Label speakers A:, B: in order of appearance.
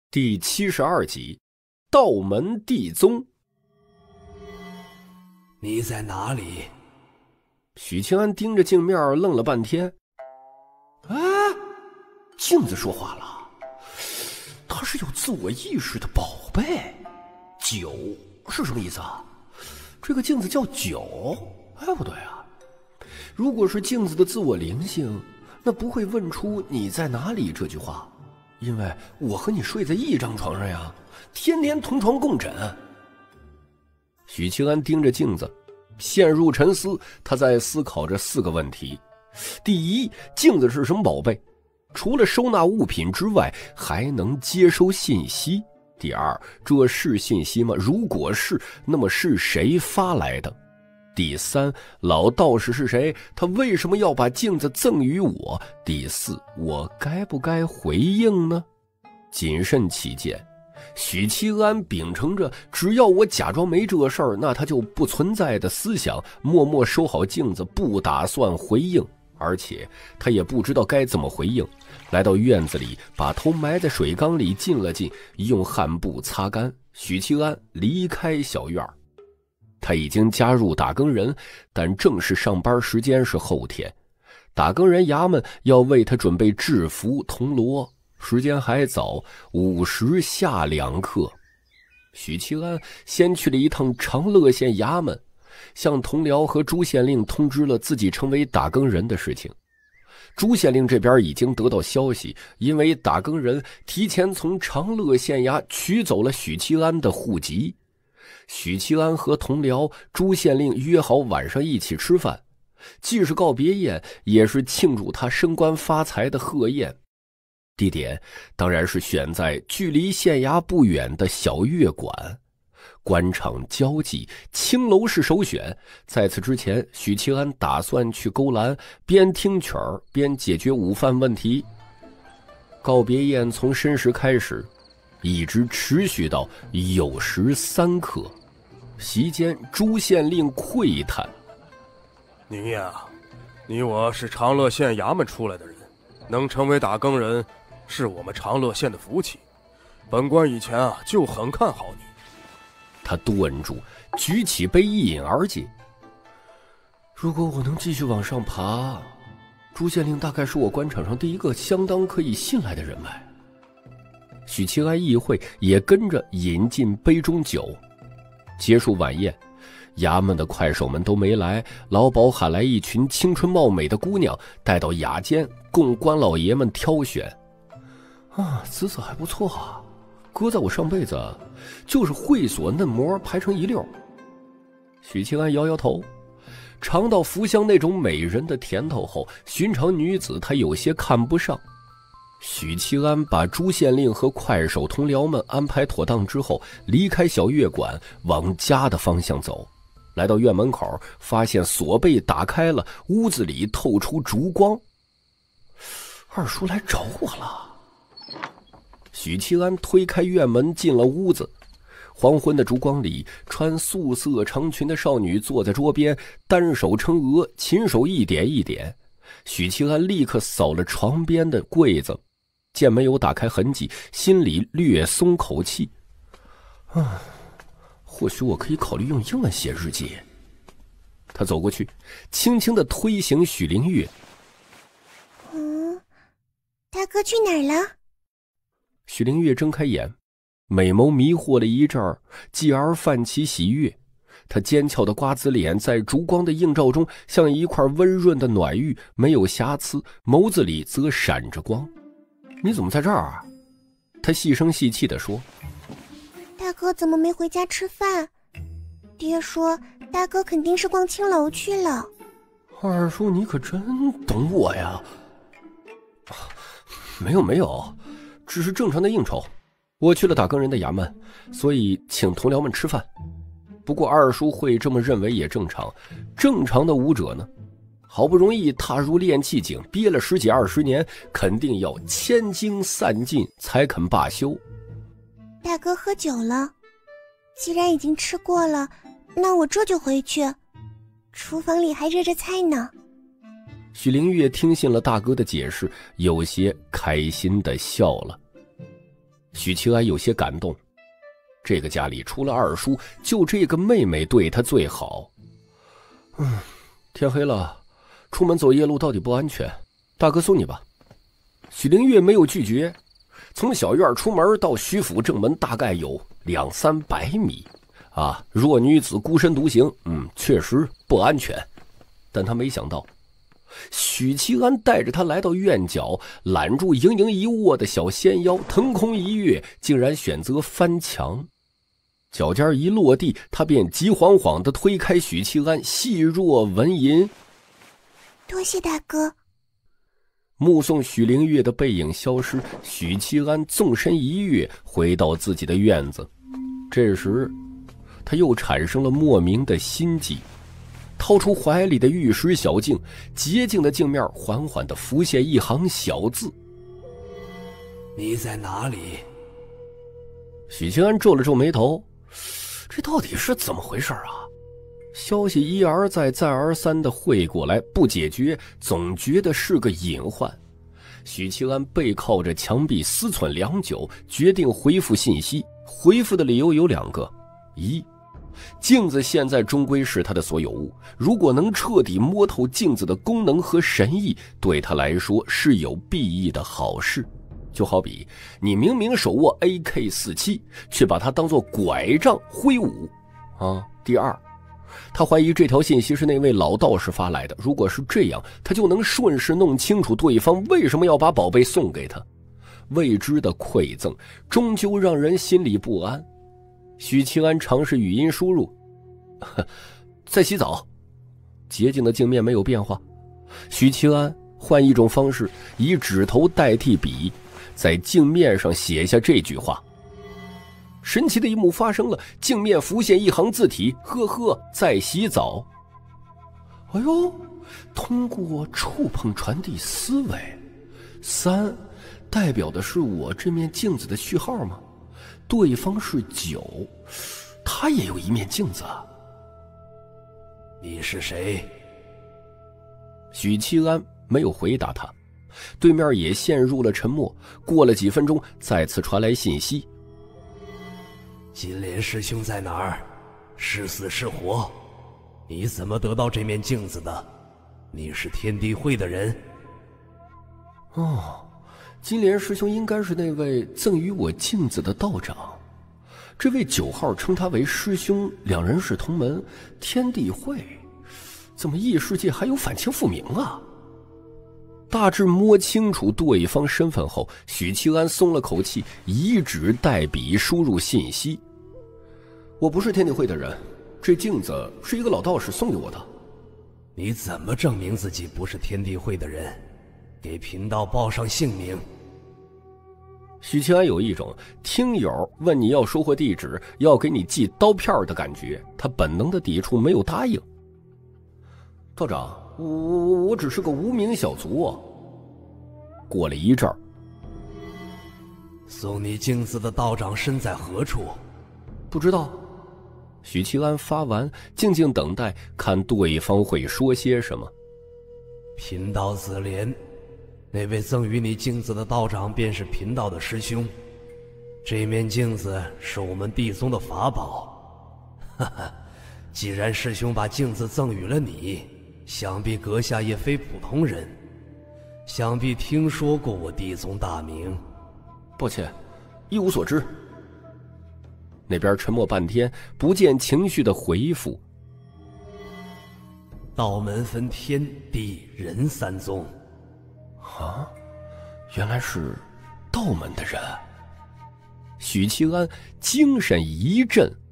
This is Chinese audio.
A: 第72集，道门地宗。
B: 你在哪里？
A: 许清安盯着镜面愣了半天。镜子说话了，它是有自我意识的宝贝。酒是什么意思啊？这个镜子叫酒？不对啊，如果是镜子的自我灵性，那不会问出你在哪里这句话，因为我和你睡在一张床上呀，天天同床共枕。许清安盯着镜子陷入沉思，他在思考着4个问题。第一，镜子是什么宝贝？除了收纳物品之外，还能接收信息。第二，这是信息吗？如果是，那么是谁发来的？第三，老道士是谁？他为什么要把镜子赠予我？第四，我该不该回应呢？谨慎起见，许七安秉承着只要我假装没这事儿，那他就不存在的思想，默默收好镜子，不打算回应，而且他也不知道该怎么回应。来到院子里，把头埋在水缸里浸了浸，用汗布擦干。许七安离开小院。他已经加入打更人，但正式上班时间是后天。打更人衙门要为他准备制服铜锣，时间还早，5时下2刻。许七安先去了一趟长乐县衙门，向同僚和朱县令通知了自己成为打更人的事情。朱县令这边已经得到消息，因为打更人提前从长乐县衙取走了许七安的户籍。许七安和同僚朱县令约好晚上一起吃饭，既是告别宴，也是庆祝他升官发财的贺宴。地点当然是选在距离县衙不远的小乐馆，官场交际，青楼是首选。在此之前，许七安打算去勾栏，边听曲儿边解决午饭问题。告别宴从申时开始，一直持续到酉时3刻。席间，朱县令喟叹：“
C: 您呀，你我是长乐县衙门出来的人，能成为打更人，是我们长乐县的福气。本官以前就很看好你。”
A: 他顿住，举起杯一饮而尽。如果我能继续往上爬，朱县令大概是我官场上第一个相当可以信赖的人脉。许七安议会也跟着饮尽杯中酒。结束晚宴，衙门的快手们都没来，老鸨喊来一群青春貌美的姑娘，带到雅间供官老爷们挑选。姿色还不错啊，搁在我上辈子就是会所嫩模排成一溜。许清安摇摇头，尝到福香那种美人的甜头后，寻常女子他有些看不上。许七安把朱县令和快手同僚们安排妥当之后，离开小乐馆，往家的方向走。来到院门口，发现锁被打开了，屋子里透出烛光。二叔来找我了。许七安推开院门进了屋子，黄昏的烛光里，穿素色长裙的少女坐在桌边，单手撑额，琴手一点一点。许七安立刻扫了床边的柜子，见没有打开痕迹，心里略松口气。或许我可以考虑用英文写日记。他走过去，轻轻地推醒许灵月。
D: 大哥去哪儿了？
A: 许灵月睁开眼，美眸迷惑了一阵儿，继而泛起喜悦。她尖翘的瓜子脸在烛光的映照中像一块温润的暖玉，没有瑕疵，眸子里则闪着光。你怎么在这儿啊？她细声细气地说。
D: 大哥怎么没回家吃饭？爹说大哥肯定是逛青楼去了。
A: 二叔你可真懂我呀。没有，只是正常的应酬。我去了打更人的衙门，所以请同僚们吃饭。不过二叔会这么认为也正常，正常的武者呢，好不容易踏入炼气井，憋了10几20年，肯定要千精散尽才肯罢休。
D: 大哥喝酒了，既然已经吃过了，那我这就回去。厨房里还热着菜呢。
A: 许灵月听信了大哥的解释，有些开心地笑了。 许七安有些感动，这个家里除了二叔，就这个妹妹对他最好。天黑了，出门走夜路到底不安全，大哥送你吧。许灵月没有拒绝，从小院出门到徐府正门大概有200-300米啊，弱女子孤身独行，确实不安全。但他没想到许七安带着他来到院角，揽住盈盈一握的小纤腰，腾空一跃，竟然选择翻墙。脚尖一落地，他便急晃晃地推开许七安，细若蚊吟：
D: 多谢大哥。
A: 目送许灵月的背影消失，许七安纵身一跃，回到自己的院子。这时他又产生了莫名的心悸，掏出怀里的玉石小镜，洁净的镜面缓缓地浮现一行小字：
B: 你在哪里？
A: 许七安皱了皱眉头，这到底是怎么回事啊？消息一而再再而三地汇过来，不解决总觉得是个隐患。许七安背靠着墙壁思忖良久，决定回复信息。回复的理由有2个：一，镜子现在终归是他的所有物，如果能彻底摸透镜子的功能和神意，对他来说是有裨益的好事。就好比你明明手握 AK-47， 却把它当作拐杖挥舞啊。第二，他怀疑这条信息是那位老道士发来的，如果是这样，他就能顺势弄清楚对方为什么要把宝贝送给他。未知的馈赠终究让人心里不安。许七安尝试语音输入：在洗澡。洁净的镜面没有变化。许七安换一种方式，以指头代替笔，在镜面上写下这句话。神奇的一幕发生了，镜面浮现一行字体：呵呵，在洗澡。哎呦，通过触碰传递思维。3代表的是我这面镜子的序号吗？对方是9，他也有一面镜子啊。
B: 你是谁？
A: 许七安没有回答他，对面也陷入了沉默。过了几分钟，再次传来信息：
B: 金莲师兄在哪儿？是死是活？你怎么得到这面镜子的？你是天地会的人？
A: 哦，金莲师兄应该是那位赠予我镜子的道长。这位9号称他为师兄，2人是同门，天地会。怎么异世界还有反清复明啊？大致摸清楚对方身份后，许七安松了口气，以纸代笔输入信息：我不是天地会的人，这镜子是一个老道士送给我的。
B: 你怎么证明自己不是天地会的人？给贫道报上姓名。
A: 许七安有一种听友问你要收货地址，要给你寄刀片的感觉，他本能的抵触，没有答应。道长，我只是个无名小卒啊。过了一阵儿，
B: 送你镜子的道长身在何处？
A: 不知道。许七安发完，静静等待，看对方会说些什么。
B: 贫道自怜，那位赠予你镜子的道长便是贫道的师兄。这面镜子是我们地宗的法宝。哈哈，既然师兄把镜子赠予了你，想必阁下也非普通人，想必听说过我地宗大名。
A: 抱歉，一无所知。那边沉默半天，不见情绪的回复。
B: 道门分天地人3宗。
A: 啊，原来是道门的人。许七安精神一振，